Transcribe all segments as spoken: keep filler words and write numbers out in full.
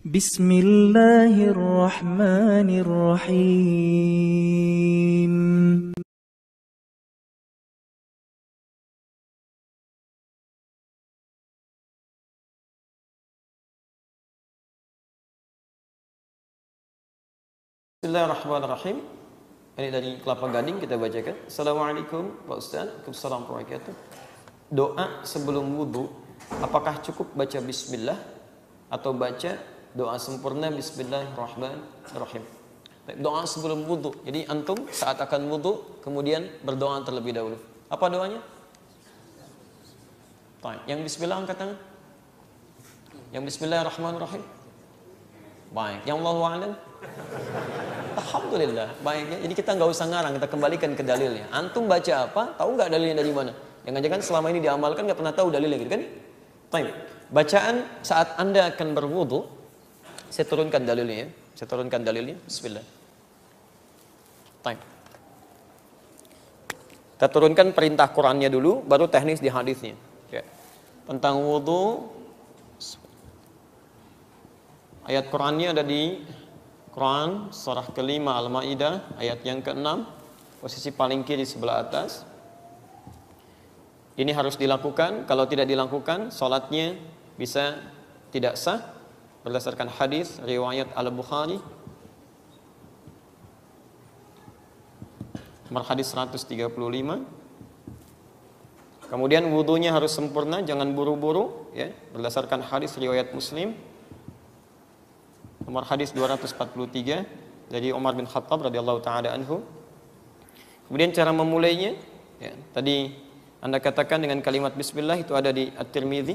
Bismillahirrahmanirrahim. Bismillahirrahmanirrahim. Ini dari Kelapa Gading kita bacakan. Assalamualaikum Pak Ustaz. Waalaikumsalam warahmatullahi wabarakatuh. Doa sebelum wudhu, apakah cukup baca bismillah atau baca doa sempurna bismillahirrahmanirrahim? Doa sebelum wudhu. Jadi antum saat akan wudhu kemudian berdoa terlebih dahulu. Apa doanya? Yang bismillah angkat tangan. Yang bismillahirrahmanirrahim. Baik. Yang Allahu a'lam. Alhamdulillah. Baiknya. Jadi kita nggak usah ngarang, kita kembalikan ke dalilnya. Antum baca apa? Tahu nggak dalilnya dari mana? Jangan-jangan selama ini diamalkan nggak pernah tahu dalilnya, gitu kan? Baik. Bacaan saat Anda akan berwudu, saya turunkan dalilnya ya. Saya turunkan dalilnya. Bismillah. Baik. Kita turunkan perintah Qur'annya dulu, baru teknis di hadisnya. Ya. Tentang wudu, ayat Qur'annya ada di Quran surah kelima Al-Maidah ayat yang keenam, posisi paling kiri sebelah atas. Ini harus dilakukan. Kalau tidak dilakukan, salatnya bisa tidak sah berdasarkan hadis riwayat Al-Bukhari nomor hadis seratus tiga puluh lima. Kemudian wudunya harus sempurna, jangan buru-buru ya, berdasarkan hadis riwayat Muslim nomor hadis dua ratus empat puluh tiga dari Umar bin Khattab radhiyallahu taala anhu. Kemudian cara memulainya ya, tadi Anda katakan dengan kalimat bismillah, itu ada di At-Tirmidzi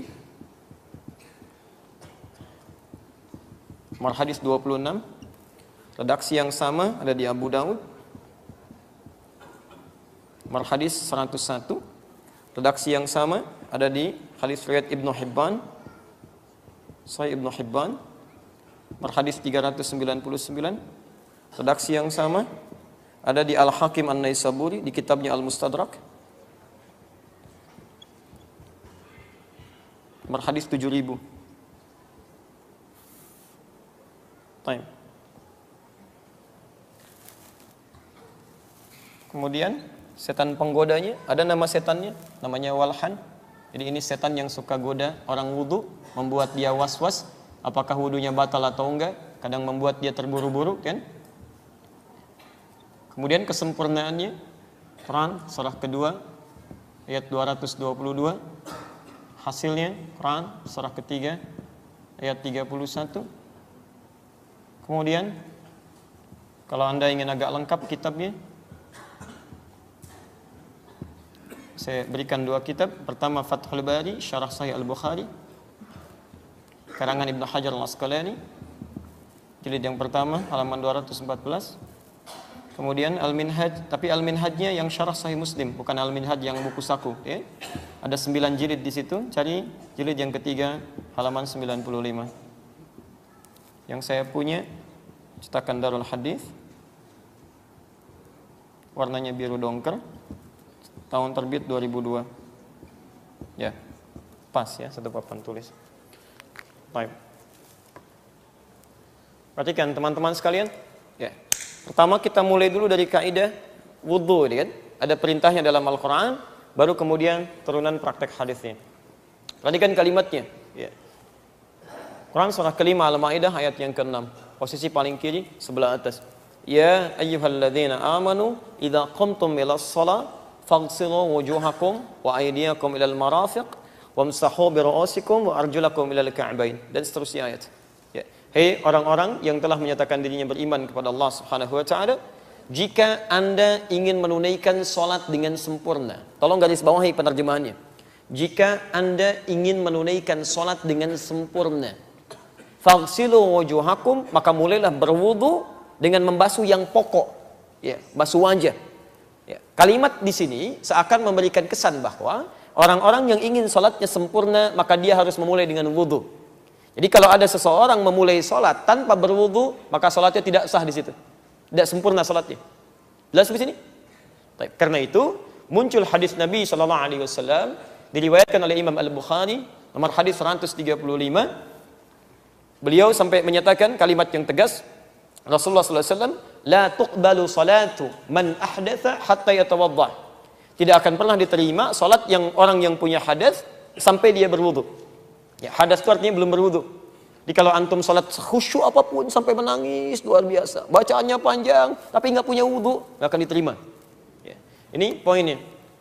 nomor hadis dua puluh enam. Redaksi yang sama ada di Abu Daud nomor hadis seratus satu. Redaksi yang sama ada di hadis riwayat Ibnu Hibban, Sahih Ibnu Hibban nomor hadis tiga ratus sembilan puluh sembilan. Redaksi yang sama ada di Al-Hakim An-Naisaburi di kitabnya Al-Mustadrak nomor hadis tujuh ribu. Time. Kemudian setan penggodanya, ada nama setannya, namanya Walhan. Jadi ini setan yang suka goda orang wudu, membuat dia was-was apakah wudunya batal atau enggak, kadang membuat dia terburu-buru kan. Kemudian kesempurnaannya, Quran surah kedua ayat dua ratus dua puluh dua. Hasilnya Quran surah ketiga ayat tiga puluh satu. Kemudian kalau Anda ingin agak lengkap kitabnya, saya berikan dua kitab. Pertama Fathul Bari Syarah Sahih Al-Bukhari karangan Ibnu Hajar Al-Asqalani, jilid yang pertama halaman dua ratus empat belas. Kemudian Al-Minhaj, tapi Al-Minhajnya yang Syarah Sahih Muslim, bukan Al-Minhaj yang buku saku ya. Ada sembilan jilid di situ, cari jilid yang ketiga halaman sembilan puluh lima. Yang saya punya cetakan Darul Hadis, warnanya biru dongker, tahun terbit dua ribu dua. Ya, pas ya, satu papan tulis. Baik. Perhatikan teman-teman sekalian. Ya. Pertama kita mulai dulu dari kaidah wudu, kan? Ada perintahnya dalam Al-Qur'an, baru kemudian turunan praktek hadisnya. Perhatikan kalimatnya. Ya. Quran surah kelima Al-Maidah ayat yang keenam, posisi paling kiri sebelah atas. Ya ayyuhalladzina amanu idza qumtum ilas shalah faghsilu wujuhakum wa aydiyakum ilal marafiq wamsahu bi ru'usikum wa arjulakum ilal ka'bain, dan seterusnya ayat. Ya. Hei orang-orang yang telah menyatakan dirinya beriman kepada Allah Subhanahu wa taala, jika Anda ingin menunaikan salat dengan sempurna. Tolong garis bawahi penerjemahannya. Jika Anda ingin menunaikan salat dengan sempurna, faghsilu wujuhakum, maka mulailah berwudu dengan membasuh yang pokok. Ya, basuh wajah. Ya. Kalimat di sini seakan memberikan kesan bahwa orang-orang yang ingin sholatnya sempurna, maka dia harus memulai dengan wudhu. Jadi kalau ada seseorang memulai sholat tanpa berwudhu, maka sholatnya tidak sah di situ, tidak sempurna sholatnya. Jelas di sini? Baik. Karena itu muncul hadis Nabi Shallallahu Alaihi Wasallam diriwayatkan oleh Imam Al Bukhari nomor hadis seratus tiga puluh lima. Beliau sampai menyatakan kalimat yang tegas, Rasulullah sallallahu alaihi wasallam, la tuqbalu salatu man ahdatha hatta yatawadda. Tidak akan pernah diterima salat yang orang yang punya hadas sampai dia berwudu. Ya, hadas itu artinya belum berwudu. Jadi kalau antum salat khusyuk apapun sampai menangis luar biasa, bacaannya panjang tapi nggak punya wudu, nggak akan diterima. Ya. Ini poinnya.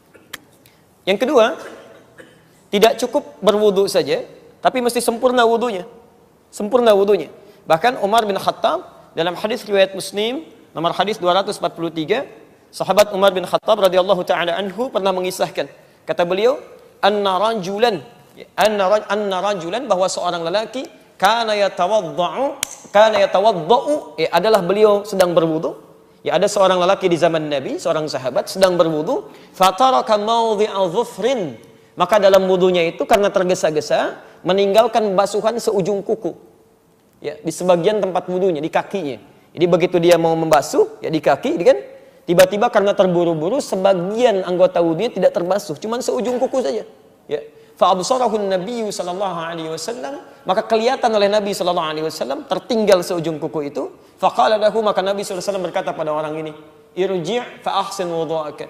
Yang kedua, tidak cukup berwudu saja, tapi mesti sempurna wudunya. Sempurna wudunya. Bahkan Umar bin Khattab dalam hadis riwayat Muslim nomor hadis dua ratus empat puluh tiga, sahabat Umar bin Khattab radhiyallahu taala anhu pernah mengisahkan, kata beliau, anna rajulan, anna anna rajulan, bahwa seorang lelaki kana yatawaddau, kana yatawaddau, ya, adalah beliau sedang berwudu. Ya, ada seorang lelaki di zaman Nabi, seorang sahabat sedang berwudu, fataraka mawdhi'a dhufrin, maka dalam wudunya itu karena tergesa-gesa meninggalkan basuhan seujung kuku. Ya, di sebagian tempat wudunya, di kakinya. Jadi begitu dia mau membasuh, ya di kaki, kan? Tiba-tiba karena terburu-buru sebagian anggota wudunya tidak terbasuh, cuman seujung kuku saja. Ya. Fa absarahu an-nabiy sallallahu alaihi wasallam, maka kelihatan oleh Nabi sallallahu alaihi wasallam tertinggal seujung kuku itu. Faqala lahu, maka Nabi sallallahu alaihi wasallam berkata pada orang ini, irji' fa ahsin wudu'aka.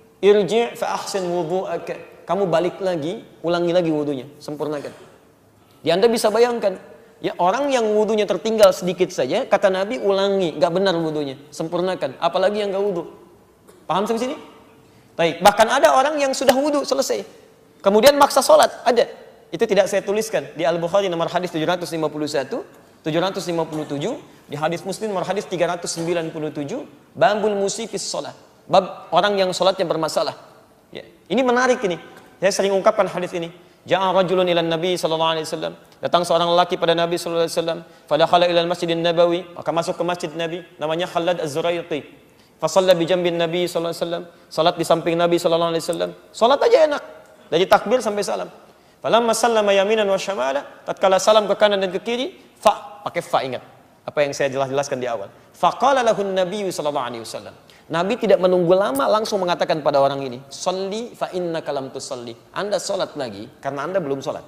Irji' fa ahsin wudu'aka. Kamu balik lagi, ulangi lagi wudunya, sempurnakan. Ya, Anda bisa bayangkan, ya, orang yang wudunya tertinggal sedikit saja, kata Nabi, ulangi, nggak benar wudunya, sempurnakan. Apalagi yang nggak wudu. Paham sampai sini? Baik. Bahkan ada orang yang sudah wudu selesai, kemudian maksa sholat, ada. Itu tidak saya tuliskan di Al-Bukhari nomor hadis tujuh ratus lima puluh satu, tujuh ratus lima puluh tujuh, di hadis Muslim nomor hadis tiga ratus sembilan puluh tujuh, babul musifis sholat, bab orang yang sholatnya bermasalah. Ya. Ini menarik ini. Saya sering ungkapkan hadis ini. Ja'a rajulun ila Nabi sallallahu alaihi wasallam. Datang seorang lelaki pada Nabi sallallahu alaihi wasallam. Fadakhala ila al-Masjidin Nabawi, maka masuk ke masjid Nabi, namanya Khalad Az-Zuraiqi. Fa shalla bi jambin Nabi sallallahu alaihi wasallam. Salat di samping Nabi sallallahu alaihi wasallam. Salat aja enak. Dari takbir sampai salam. Falamma sallama yaminan wa syamala, tatkala salam ke kanan dan ke kiri, fa, pakai fa, ingat. Apa yang saya jelas-jelaskan di awal. Faqala lahu an-nabiy sallallahu alaihi wasallam. Nabi tidak menunggu lama, langsung mengatakan pada orang ini, "Shalli fa innaka lam tusalli." Anda salat lagi karena Anda belum salat.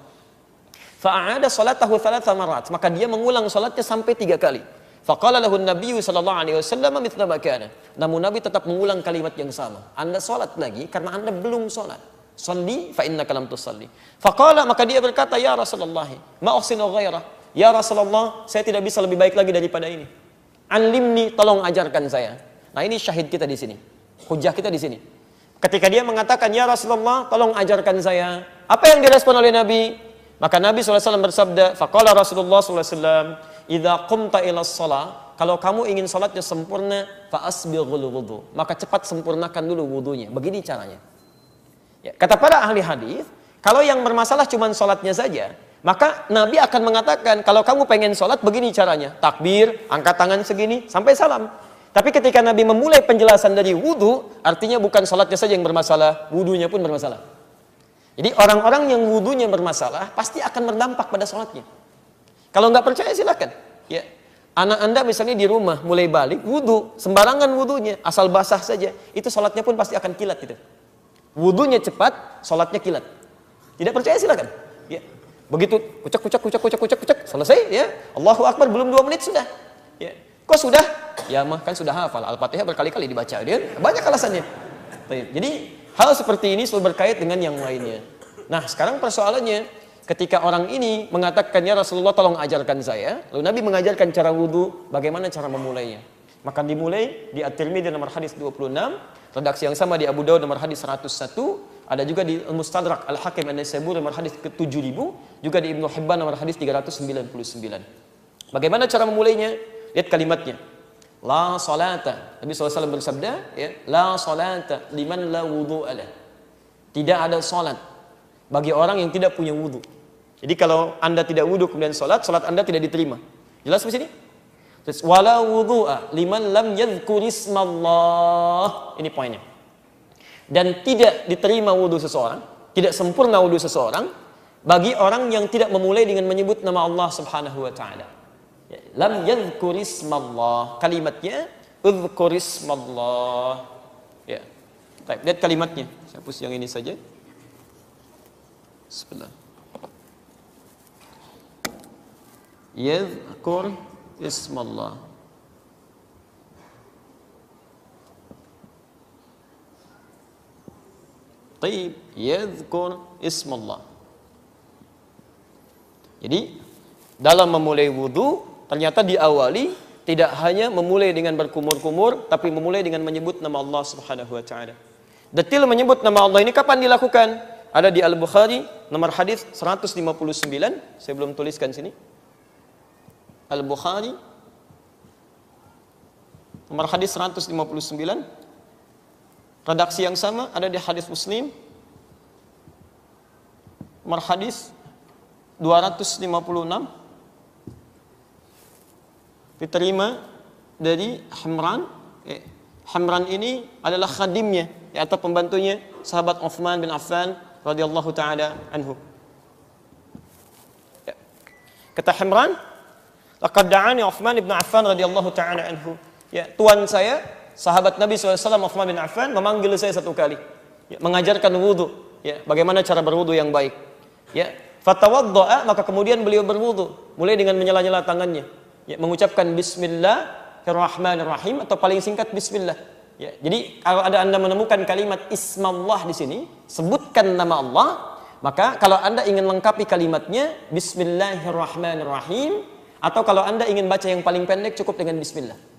Fa'ada salatahu thalatha marat, maka dia mengulang salatnya sampai tiga kali. Faqala lahu an-nabiy sallallahu alaihi wasallam mithla ma kana. Namun Nabi tetap mengulang kalimat yang sama. Anda salat lagi karena Anda belum salat. Shalli fa innaka lam tusalli. Faqala, maka dia berkata, "Ya Rasulullah, ma uhsinu ghairah." Ya Rasulullah, saya tidak bisa lebih baik lagi daripada ini. Alimni, tolong ajarkan saya. Nah, ini syahid kita di sini. Hujah kita di sini. Ketika dia mengatakan, "Ya Rasulullah, tolong ajarkan saya." Apa yang direspon oleh Nabi? Maka Nabi shallallahu alaihi wasallam bersabda, faqala Rasulullah shallallahu alaihi wasallam, "Idza qumta ila shalah," kalau kamu ingin salatnya sempurna, fa asbighul wudu, maka cepat sempurnakan dulu wudunya. Begini caranya. Ya, kata para ahli hadis, kalau yang bermasalah cuma salatnya saja, maka Nabi akan mengatakan, kalau kamu pengen salat begini caranya, takbir, angkat tangan segini sampai salam. Tapi ketika Nabi memulai penjelasan dari wudu, artinya bukan salatnya saja yang bermasalah, wudunya pun bermasalah. Jadi orang-orang yang wudunya bermasalah pasti akan berdampak pada salatnya. Kalau nggak percaya silakan. Ya, anak Anda misalnya di rumah mulai balik wudu, sembarangan wudunya, asal basah saja, itu salatnya pun pasti akan kilat gitu. Wudunya cepat, salatnya kilat. Tidak percaya silakan. Ya, begitu kucak kucak kucak kucak kucak kucak selesai ya, Allahu Akbar, belum dua menit sudah. Ya. Kok sudah? Ya mah kan sudah hafal Al-Fatihah berkali-kali dibaca dia. Banyak alasannya. Jadi hal seperti ini selalu berkait dengan yang lainnya. Nah, sekarang persoalannya ketika orang ini mengatakan, "Ya Rasulullah, tolong ajarkan saya." Lalu Nabi mengajarkan cara wudu, bagaimana cara memulainya. Maka dimulai di At-Tirmidzi nomor hadis dua puluh enam, redaksi yang sama di Abu Daud nomor hadis seratus satu, ada juga di Al-Mustadrak Al-Hakim An-Naisaburi nomor hadis ke tujuh ribu, juga di Ibnu Hibban nomor hadis tiga ratus sembilan puluh sembilan. Bagaimana cara memulainya? Lihat kalimatnya. La salata. Nabi shallallahu alaihi wasallam bersabda, ya, la salata liman la wudu'a lah. Tidak ada salat bagi orang yang tidak punya wudu. Jadi kalau Anda tidak wudu kemudian salat, salat Anda tidak diterima. Jelas di sini? Terus wala wudu'a liman lam yadhkur ismallah. Ini poinnya. Dan tidak diterima wudu seseorang, tidak sempurna wudu seseorang bagi orang yang tidak memulai dengan menyebut nama Allah Subhanahu wa taala. Lam yadhkur ismallah, kalimatnya udhkur ismallah. Ya. Baik, lihat kalimatnya. Saya hapus yang ini saja. Bismillah. Yadhkur ismallah. Taib, yadhkur ismallah. Jadi dalam memulai wudu ternyata diawali tidak hanya memulai dengan berkumur-kumur, tapi memulai dengan menyebut nama Allah Subhanahu wa taala. Detil menyebut nama Allah ini kapan dilakukan? Ada di Al-Bukhari nomor hadis seratus lima puluh sembilan, saya belum tuliskan sini. Al-Bukhari nomor hadis seratus lima puluh sembilan. Redaksi yang sama ada di hadis Muslim nomor hadis dua ratus lima puluh enam, diterima dari Hamran. eh, Hamran ini adalah khadimnya ya, atau pembantunya sahabat Uthman bin Affan radhiyallahu taala anhu. Ya. Kata Hamran, laqad da'ani Uthman bin Affan radhiyallahu taala anhu. Ya, tuan saya, sahabat Nabi shallallahu alaihi wasallam Uthman bin Affan memanggil saya satu kali, ya, mengajarkan wudu, ya, bagaimana cara berwudu yang baik. Ya, fatawadda'a, maka kemudian beliau berwudu, mulai dengan menyela-nyela tangannya, ya, mengucapkan Bismillahirrahmanirrahim atau paling singkat Bismillah. Ya, jadi kalau ada Anda menemukan kalimat Ismallah di sini, sebutkan nama Allah. Maka kalau Anda ingin lengkapi kalimatnya Bismillahirrahmanirrahim, atau kalau Anda ingin baca yang paling pendek cukup dengan Bismillah.